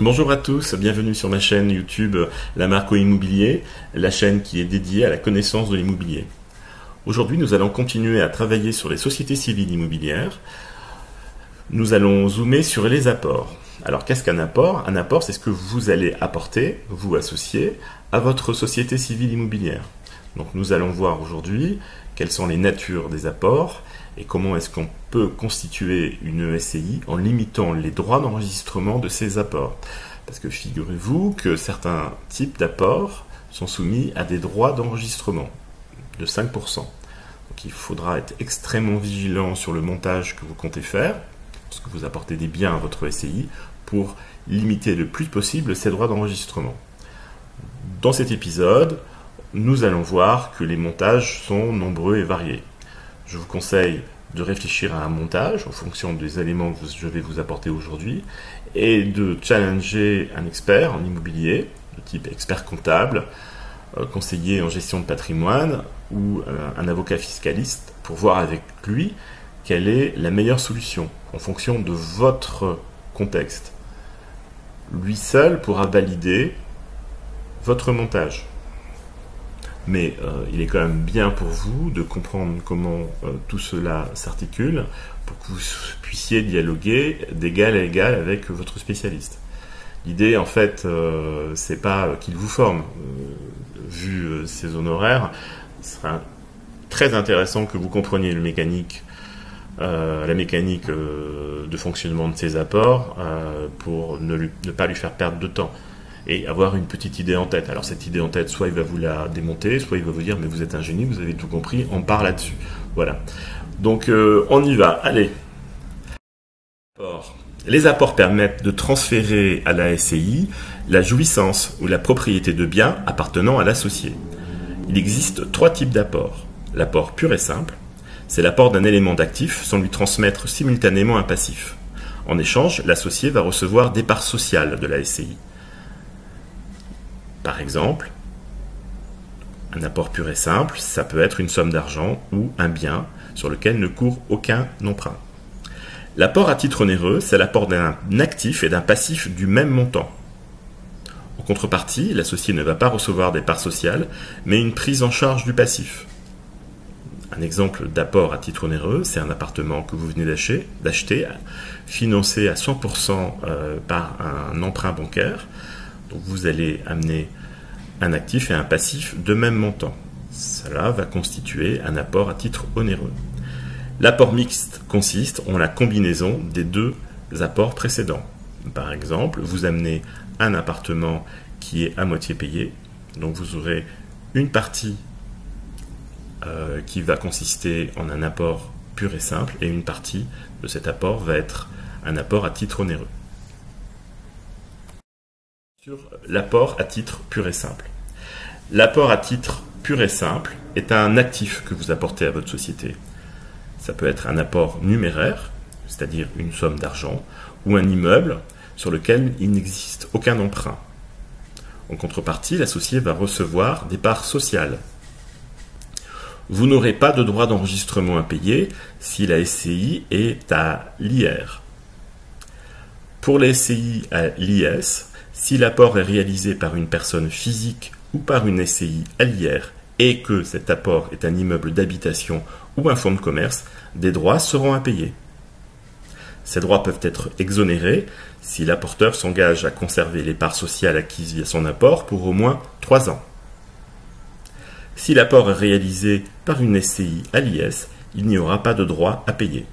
Bonjour à tous, bienvenue sur ma chaîne YouTube La Marco Immobilier, la chaîne qui est dédiée à la connaissance de l'immobilier. Aujourd'hui, nous allons continuer à travailler sur les sociétés civiles immobilières. Nous allons zoomer sur les apports. Alors, qu'est-ce qu'un apport? Un apport, c'est ce que vous allez apporter, vous associer, à votre société civile immobilière. Donc, nous allons voir aujourd'hui quelles sont les natures des apports et comment est-ce qu'on peut constituer une SCI en limitant les droits d'enregistrement de ces apports. Parce que figurez-vous que certains types d'apports sont soumis à des droits d'enregistrement de 5%. Donc il faudra être extrêmement vigilant sur le montage que vous comptez faire, parce que vous apportez des biens à votre SCI, pour limiter le plus possible ces droits d'enregistrement. Dans cet épisode, nous allons voir que les montages sont nombreux et variés. Je vous conseille de réfléchir à un montage en fonction des éléments que je vais vous apporter aujourd'hui et de challenger un expert en immobilier, de type expert comptable, conseiller en gestion de patrimoine ou un avocat fiscaliste pour voir avec lui quelle est la meilleure solution en fonction de votre contexte. Lui seul pourra valider votre montage. Mais il est quand même bien pour vous de comprendre comment tout cela s'articule pour que vous puissiez dialoguer d'égal à égal avec votre spécialiste. L'idée, en fait, c'est pas qu'il vous forme. Vu ses honoraires, ce sera très intéressant que vous compreniez la mécanique de fonctionnement de ces apports pour ne pas lui faire perdre de temps. Et avoir une petite idée en tête. Alors cette idée en tête, soit il va vous la démonter, soit il va vous dire mais vous êtes un génie, vous avez tout compris, on part là-dessus. Voilà. Donc on y va, allez. Les apports permettent de transférer à la SCI la jouissance ou la propriété de biens appartenant à l'associé. Il existe trois types d'apports. L'apport pur et simple, c'est l'apport d'un élément d'actif sans lui transmettre simultanément un passif. En échange, l'associé va recevoir des parts sociales de la SCI. Par exemple, un apport pur et simple, ça peut être une somme d'argent ou un bien sur lequel ne court aucun emprunt. L'apport à titre onéreux, c'est l'apport d'un actif et d'un passif du même montant. En contrepartie, l'associé ne va pas recevoir des parts sociales, mais une prise en charge du passif. Un exemple d'apport à titre onéreux, c'est un appartement que vous venez d'acheter, financé à 100% par un emprunt bancaire. Donc vous allez amener un actif et un passif de même montant. Cela va constituer un apport à titre onéreux. L'apport mixte consiste en la combinaison des deux apports précédents. Par exemple, vous amenez un appartement qui est à moitié payé. Donc vous aurez une partie qui va consister en un apport pur et simple et une partie de cet apport va être un apport à titre onéreux. Sur l'apport à titre pur et simple. L'apport à titre pur et simple est un actif que vous apportez à votre société. Ça peut être un apport numéraire, c'est-à-dire une somme d'argent, ou un immeuble sur lequel il n'existe aucun emprunt. En contrepartie, l'associé va recevoir des parts sociales. Vous n'aurez pas de droit d'enregistrement à payer si la SCI est à l'IR. Pour les SCI à l'IS, si l'apport est réalisé par une personne physique ou par une SCI à l'IR et que cet apport est un immeuble d'habitation ou un fonds de commerce, des droits seront à payer. Ces droits peuvent être exonérés si l'apporteur s'engage à conserver les parts sociales acquises via son apport pour au moins 3 ans. Si l'apport est réalisé par une SCI à l'IS, il n'y aura pas de droit à payer.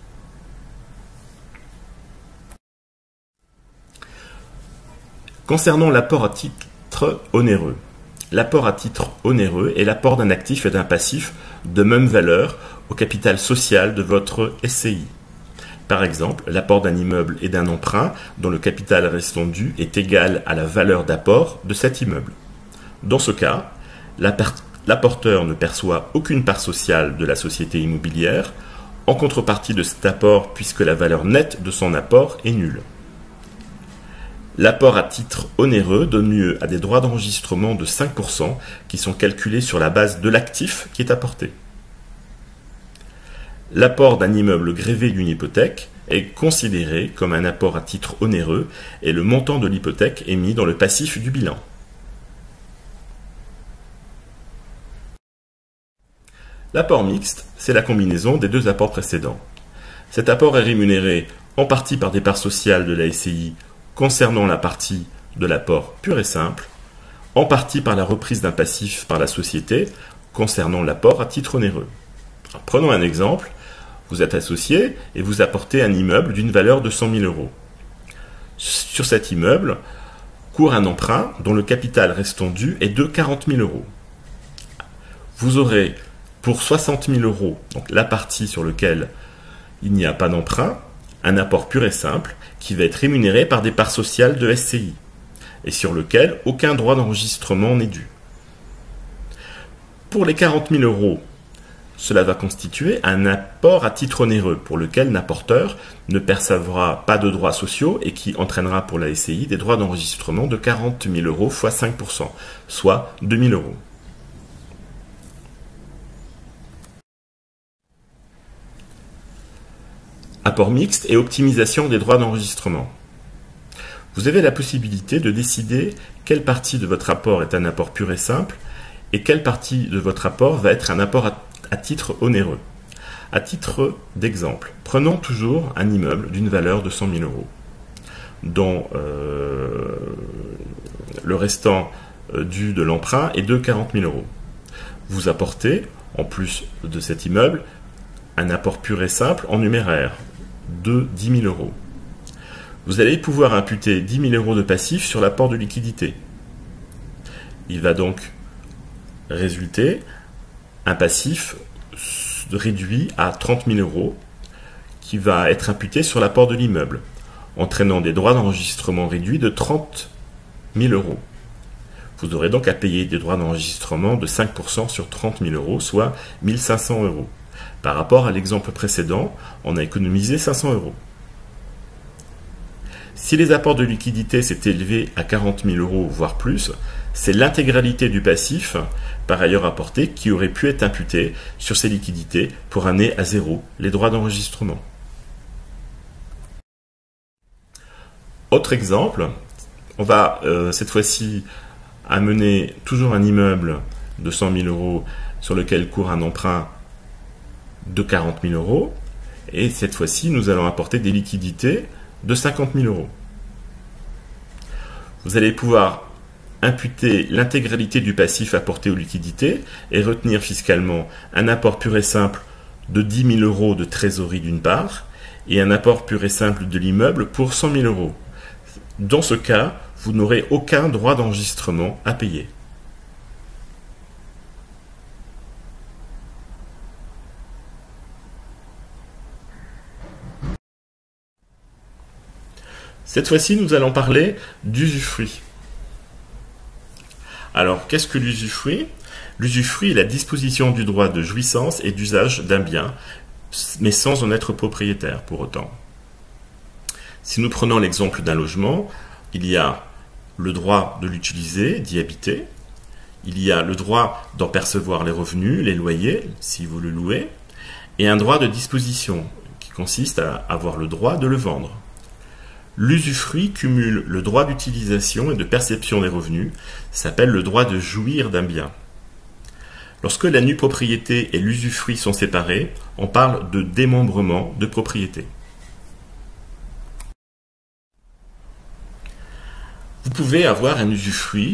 Concernant l'apport à titre onéreux. L'apport à titre onéreux est l'apport d'un actif et d'un passif de même valeur au capital social de votre SCI. Par exemple, l'apport d'un immeuble et d'un emprunt dont le capital restant dû est égal à la valeur d'apport de cet immeuble. Dans ce cas, l'apporteur ne perçoit aucune part sociale de la société immobilière en contrepartie de cet apport puisque la valeur nette de son apport est nulle. L'apport à titre onéreux donne lieu à des droits d'enregistrement de 5% qui sont calculés sur la base de l'actif qui est apporté. L'apport d'un immeuble grévé d'une hypothèque est considéré comme un apport à titre onéreux et le montant de l'hypothèque est mis dans le passif du bilan. L'apport mixte, c'est la combinaison des deux apports précédents. Cet apport est rémunéré en partie par des parts sociales de la SCI concernant la partie de l'apport pur et simple, en partie par la reprise d'un passif par la société concernant l'apport à titre onéreux. Alors, prenons un exemple. Vous êtes associé et vous apportez un immeuble d'une valeur de 100 000 euros. Sur cet immeuble court un emprunt dont le capital restant dû est de 40 000 euros. Vous aurez pour 60 000 euros, donc la partie sur laquelle il n'y a pas d'emprunt, un apport pur et simple qui va être rémunéré par des parts sociales de SCI et sur lequel aucun droit d'enregistrement n'est dû. Pour les 40 000 euros, cela va constituer un apport à titre onéreux pour lequel l'apporteur ne percevra pas de droits sociaux et qui entraînera pour la SCI des droits d'enregistrement de 40 000 euros fois 5%, soit 2 000 euros. Apport mixte et optimisation des droits d'enregistrement. Vous avez la possibilité de décider quelle partie de votre apport est un apport pur et simple et quelle partie de votre apport va être un apport à titre onéreux. À titre d'exemple, prenons toujours un immeuble d'une valeur de 100 000 euros, dont le restant dû de l'emprunt est de 40 000 euros. Vous apportez, en plus de cet immeuble, un apport pur et simple en numéraire de 10 000 euros. Vous allez pouvoir imputer 10 000 euros de passif sur l'apport de liquidité. Il va donc résulter un passif réduit à 30 000 euros qui va être imputé sur l'apport de l'immeuble, entraînant des droits d'enregistrement réduits de 30 000 euros. Vous aurez donc à payer des droits d'enregistrement de 5% sur 30 000 euros, soit 1 500 euros. Par rapport à l'exemple précédent, on a économisé 500 euros. Si les apports de liquidité s'étaient élevés à 40 000 euros, voire plus, c'est l'intégralité du passif, par ailleurs apporté, qui aurait pu être imputé sur ces liquidités pour amener à zéro les droits d'enregistrement. Autre exemple, on va cette fois-ci amener toujours un immeuble de 100 000 euros sur lequel court un emprunt de 40 000 euros, et cette fois-ci nous allons apporter des liquidités de 50 000 euros. Vous allez pouvoir imputer l'intégralité du passif apporté aux liquidités et retenir fiscalement un apport pur et simple de 10 000 euros de trésorerie d'une part et un apport pur et simple de l'immeuble pour 100 000 euros. Dans ce cas, vous n'aurez aucun droit d'enregistrement à payer. Cette fois-ci, nous allons parler d'usufruit. Alors, qu'est-ce que l'usufruit? L'usufruit est la disposition du droit de jouissance et d'usage d'un bien, mais sans en être propriétaire pour autant. Si nous prenons l'exemple d'un logement, il y a le droit de l'utiliser, d'y habiter, il y a le droit d'en percevoir les revenus, les loyers, si vous le louez, et un droit de disposition, qui consiste à avoir le droit de le vendre. L'usufruit cumule le droit d'utilisation et de perception des revenus, s'appelle le droit de jouir d'un bien. Lorsque la nue propriété et l'usufruit sont séparés, on parle de démembrement de propriété. Vous pouvez avoir un usufruit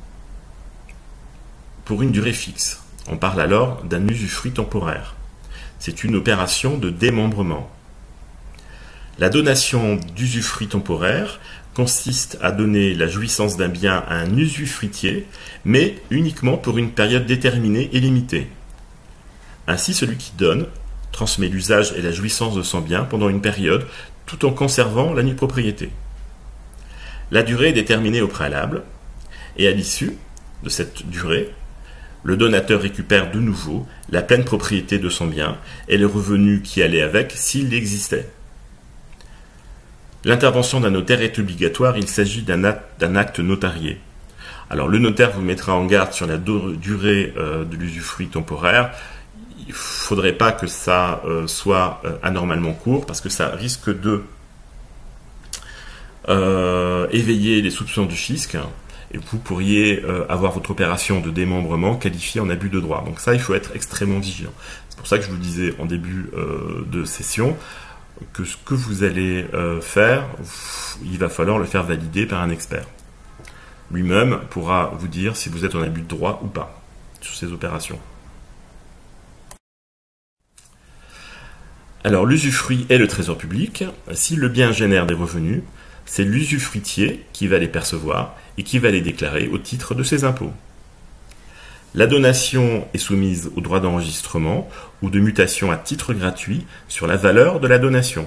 pour une durée fixe. On parle alors d'un usufruit temporaire. C'est une opération de démembrement. La donation d'usufruit temporaire consiste à donner la jouissance d'un bien à un usufruitier, mais uniquement pour une période déterminée et limitée. Ainsi, celui qui donne transmet l'usage et la jouissance de son bien pendant une période, tout en conservant la nue propriété. La durée est déterminée au préalable, et à l'issue de cette durée, le donateur récupère de nouveau la pleine propriété de son bien et les revenus qui allaient avec s'il existait. L'intervention d'un notaire est obligatoire, il s'agit d'un acte notarié. Alors le notaire vous mettra en garde sur la durée de l'usufruit temporaire. il faudrait pas que ça soit anormalement court, parce que ça risque de éveiller les soupçons du fisc, et vous pourriez avoir votre opération de démembrement qualifiée en abus de droit. Donc ça, il faut être extrêmement vigilant. C'est pour ça que je vous disais en début de session que ce que vous allez faire, il va falloir le faire valider par un expert. Lui-même pourra vous dire si vous êtes en abus de droit ou pas sur ces opérations. Alors l'usufruit est le trésor public. Si le bien génère des revenus, c'est l'usufruitier qui va les percevoir et qui va les déclarer au titre de ses impôts. La donation est soumise au droit d'enregistrement ou de mutation à titre gratuit sur la valeur de la donation.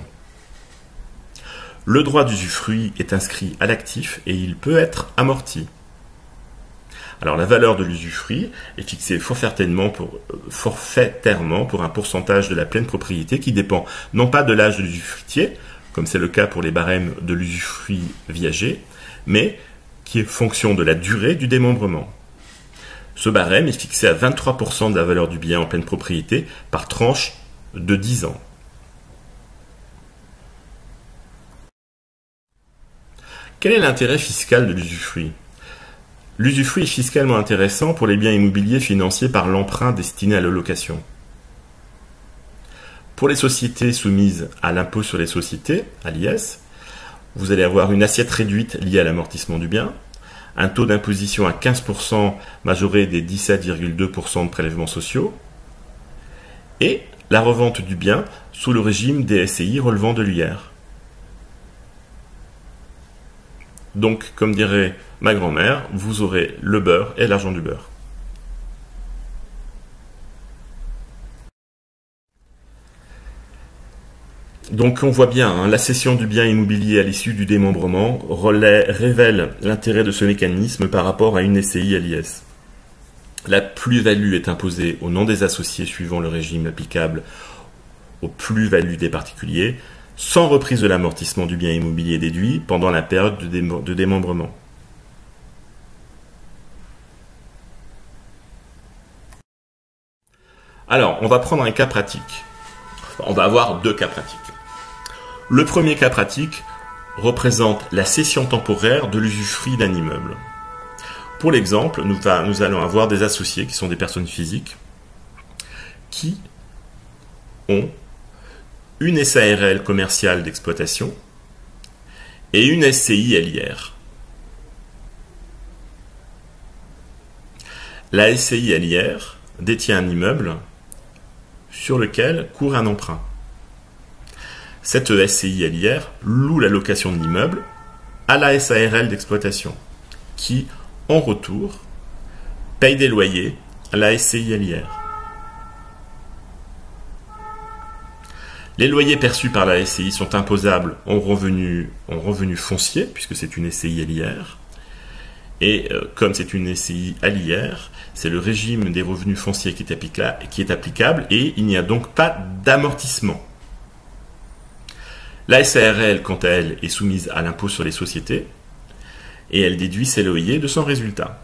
Le droit d'usufruit est inscrit à l'actif et il peut être amorti. Alors la valeur de l'usufruit est fixée forfaitairement pour un pourcentage de la pleine propriété qui dépend non pas de l'âge de l'usufruitier, comme c'est le cas pour les barèmes de l'usufruit viager, mais qui est fonction de la durée du démembrement. Ce barème est fixé à 23% de la valeur du bien en pleine propriété par tranche de 10 ans. Quel est l'intérêt fiscal de l'usufruit? L'usufruit est fiscalement intéressant pour les biens immobiliers financés par l'emprunt destiné à la location. Pour les sociétés soumises à l'impôt sur les sociétés, à l'IS, vous allez avoir une assiette réduite liée à l'amortissement du bien, un taux d'imposition à 15% majoré des 17,2% de prélèvements sociaux, et la revente du bien sous le régime des SCI relevant de l'UR. Donc, comme dirait ma grand-mère, vous aurez le beurre et l'argent du beurre. Donc on voit bien, la cession du bien immobilier à l'issue du démembrement révèle l'intérêt de ce mécanisme par rapport à une SCI à l'IS. La plus-value est imposée au nom des associés suivant le régime applicable aux plus-values des particuliers, sans reprise de l'amortissement du bien immobilier déduit pendant la période de démembrement. Alors, on va prendre un cas pratique. On va avoir deux cas pratiques. Le premier cas pratique représente la cession temporaire de l'usufruit d'un immeuble. Pour l'exemple, nous allons avoir des associés qui sont des personnes physiques qui ont une SARL commerciale d'exploitation et une SCI à l'IR. La SCI à l'IR détient un immeuble sur lequel court un emprunt. Cette SCI à l'IR loue la location de l'immeuble à la SARL d'exploitation, qui, en retour, paye des loyers à la SCI à l'IR. Les loyers perçus par la SCI sont imposables en revenus fonciers, puisque c'est une SCI à l'IR. Et comme c'est une SCI à l'IR, c'est le régime des revenus fonciers qui est applicable et il n'y a donc pas d'amortissement. La SARL, quant à elle, est soumise à l'impôt sur les sociétés et elle déduit ses loyers de son résultat.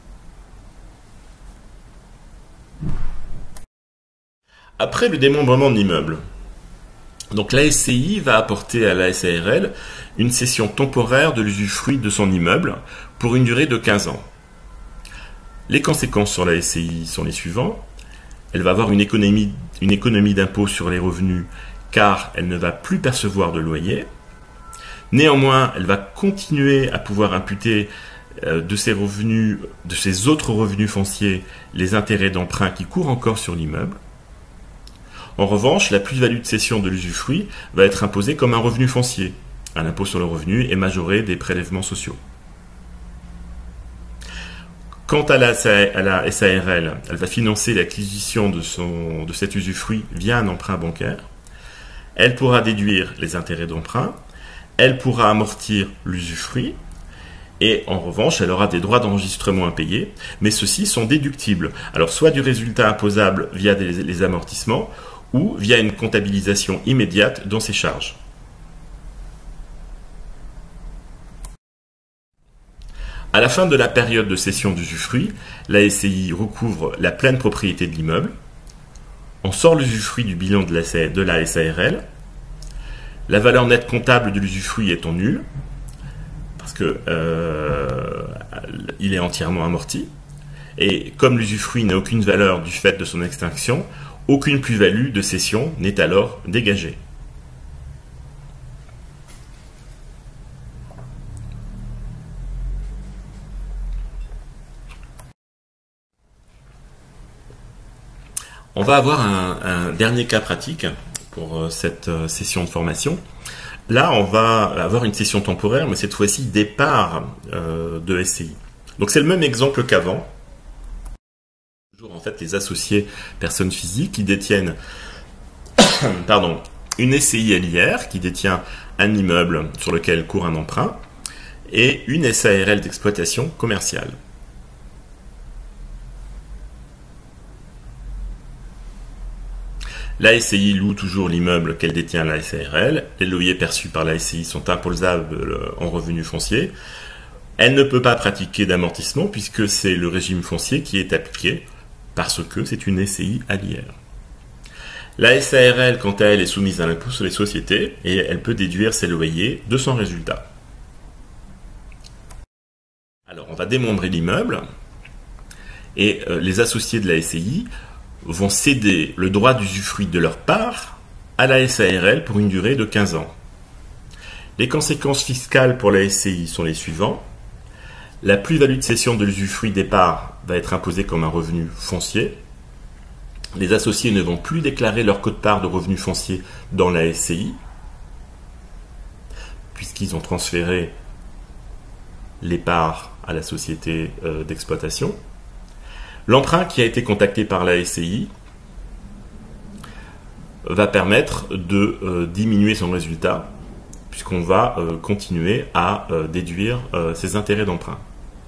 Après le démembrement de l'immeuble, donc la SCI va apporter à la SARL une cession temporaire de l'usufruit de son immeuble pour une durée de 15 ans. Les conséquences sur la SCI sont les suivants. Elle va avoir une économie d'impôt sur les revenus car elle ne va plus percevoir de loyer. Néanmoins, elle va continuer à pouvoir imputer de ses autres revenus fonciers les intérêts d'emprunt qui courent encore sur l'immeuble. En revanche, la plus-value de cession de l'usufruit va être imposée comme un revenu foncier. Un impôt sur le revenu est majoré des prélèvements sociaux. Quant à la SARL, elle va financer l'acquisition de cet usufruit via un emprunt bancaire. Elle pourra déduire les intérêts d'emprunt, elle pourra amortir l'usufruit, et en revanche, elle aura des droits d'enregistrement à payer, mais ceux-ci sont déductibles. Alors soit du résultat imposable via les amortissements, ou via une comptabilisation immédiate dans ses charges. À la fin de la période de cession d'usufruit, la SCI recouvre la pleine propriété de l'immeuble. On sort l'usufruit du bilan de la SARL. La valeur nette comptable de l'usufruit étant nulle, parce que il est entièrement amorti. Et comme l'usufruit n'a aucune valeur du fait de son extinction, aucune plus-value de cession n'est alors dégagée. On va avoir un dernier cas pratique pour cette session de formation. Là, on va avoir une session temporaire, mais cette fois-ci départ de SCI. Donc c'est le même exemple qu'avant. Toujours en fait les associés personnes physiques qui détiennent une SCI à l'IR qui détient un immeuble sur lequel court un emprunt et une SARL d'exploitation commerciale. La SCI loue toujours l'immeuble qu'elle détient à la SARL. Les loyers perçus par la SCI sont imposables en revenus fonciers. Elle ne peut pas pratiquer d'amortissement puisque c'est le régime foncier qui est appliqué parce que c'est une SCI à l'IR. La SARL, quant à elle, est soumise à l'impôt sur les sociétés et elle peut déduire ses loyers de son résultat. Alors, on va démembrer l'immeuble et les associés de la SCI vont céder le droit d'usufruit de leur part à la SARL pour une durée de 15 ans. Les conséquences fiscales pour la SCI sont les suivants. La plus-value de cession de l'usufruit des parts va être imposée comme un revenu foncier. Les associés ne vont plus déclarer leur quote-part de revenus fonciers dans la SCI, puisqu'ils ont transféré les parts à la société d'exploitation. L'emprunt qui a été contacté par la SCI va permettre de diminuer son résultat, puisqu'on va continuer à déduire ses intérêts d'emprunt.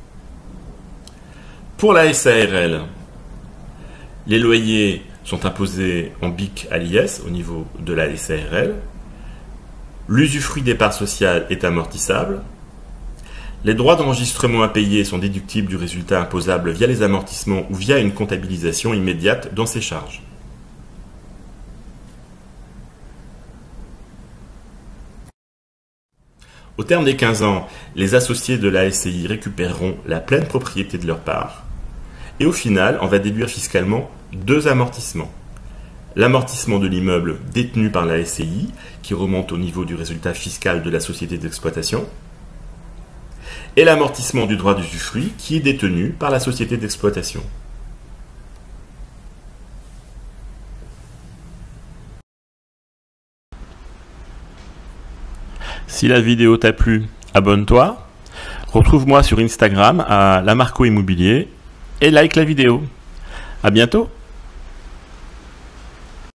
Pour la SARL, les loyers sont imposés en BIC à l'IS au niveau de la SARL. L'usufruit des parts sociales est amortissable. Les droits d'enregistrement impayés sont déductibles du résultat imposable via les amortissements ou via une comptabilisation immédiate dans ses charges. Au terme des 15 ans, les associés de la SCI récupéreront la pleine propriété de leur part. Et au final, on va déduire fiscalement 2 amortissements. L'amortissement de l'immeuble détenu par la SCI, qui remonte au niveau du résultat fiscal de la société d'exploitation, et l'amortissement du droit d'usufruit, qui est détenu par la société d'exploitation. Si la vidéo t'a plu, abonne-toi, retrouve-moi sur Instagram à Lamarco Immobilier et like la vidéo. À bientôt!